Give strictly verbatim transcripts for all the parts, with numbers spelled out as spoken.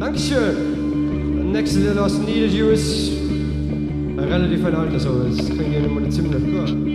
Dankeschön. Das nächste Lied aus Needed You ist relativ ein altes, aber das kriegen wir immer ziemlich gut.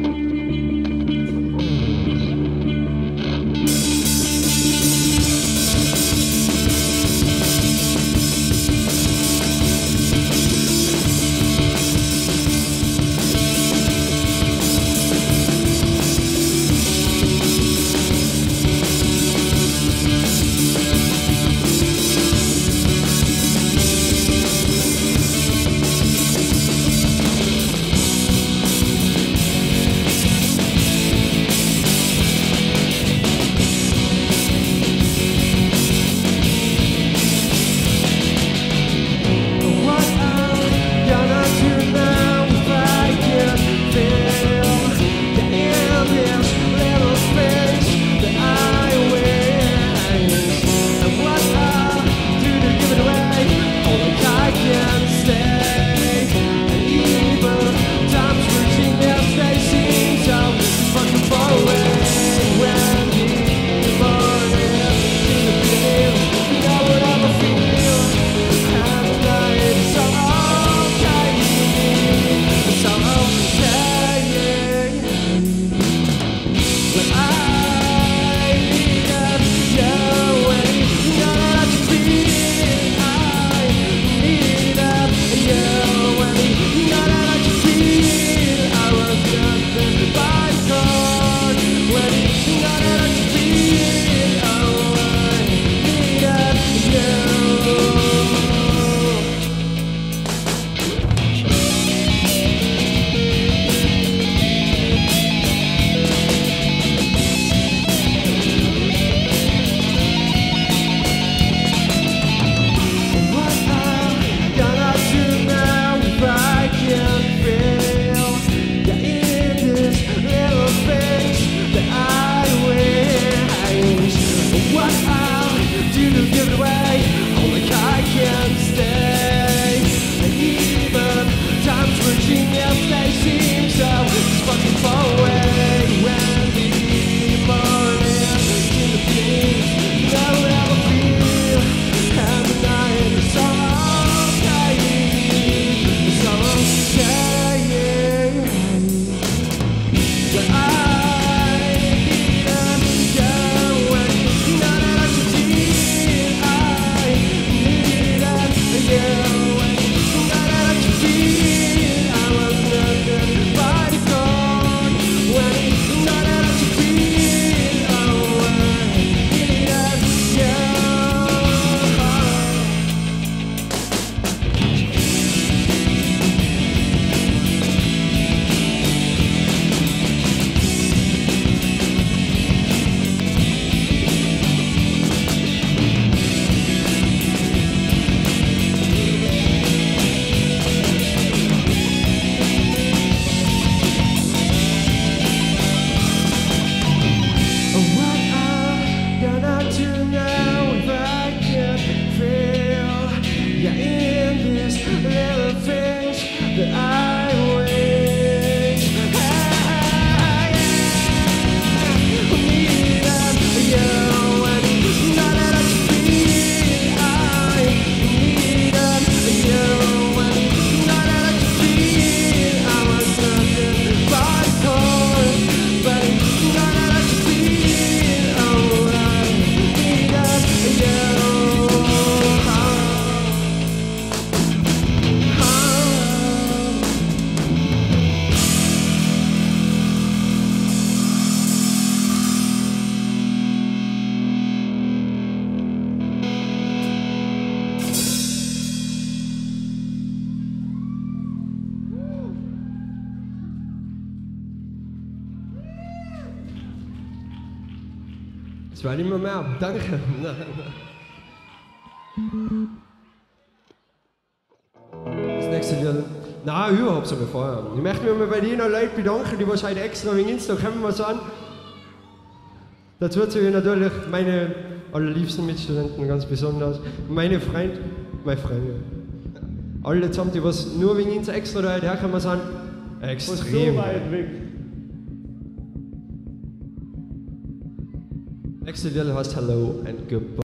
Es war immer mehr. Danke. Das nächste Lied. Nein, überhaupt so befeuern. Ich möchte mich mal bei den Leuten bedanken, die was heute extra wegen Insta kommen was an. Dazu zähle ich natürlich meine allerliebsten Mitstudenten ganz besonders. Meine Freunde, meine Freunde. Alle zusammen, die was nur wegen Insta extra da herkommen sind. Extrem. So weit weg. Nächste Lied heißt Hello and Goodbye.